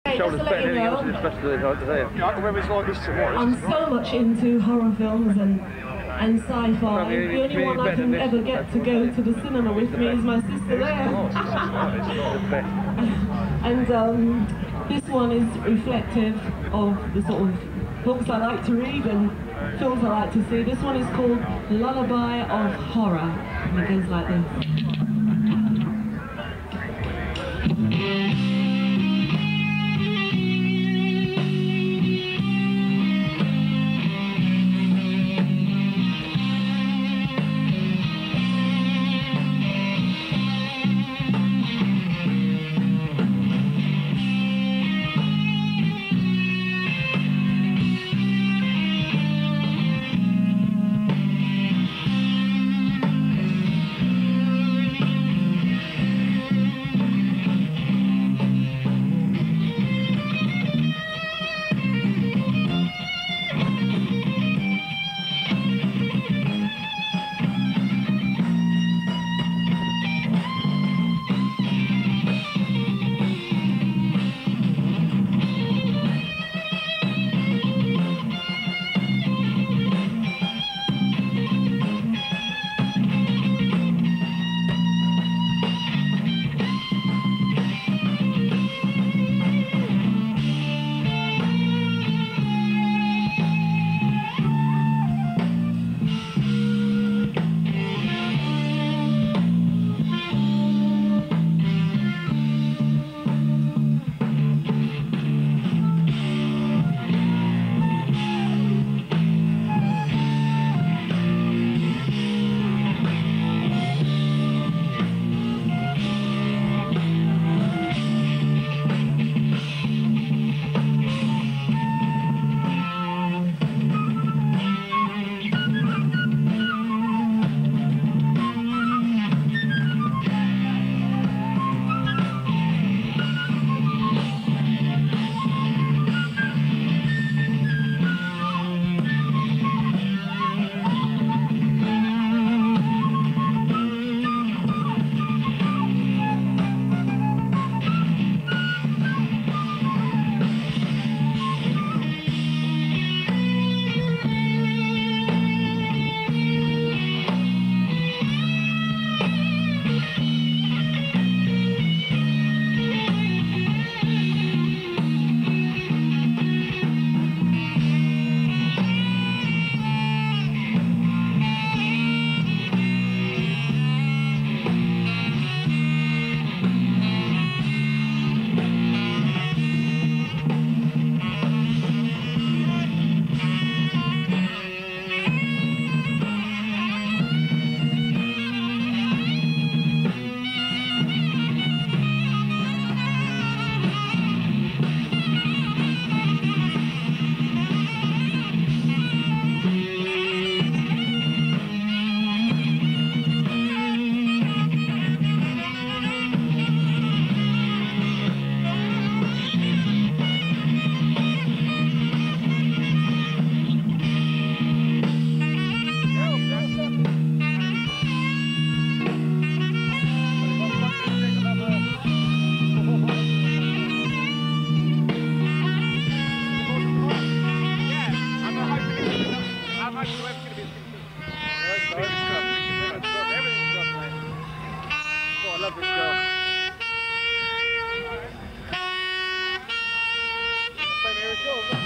shoulders better than anything else in the rest of the day. Yeah, I can remember it's like this tomorrow. I'm so much into horror films and sci-fi. The only one I can ever get to go to the cinema with me is my sister there. And this one is reflective of the sort of books I like to read and films I like to see. This one is called Lullaby of Horror, and it goes like this. love this girl. Here we go.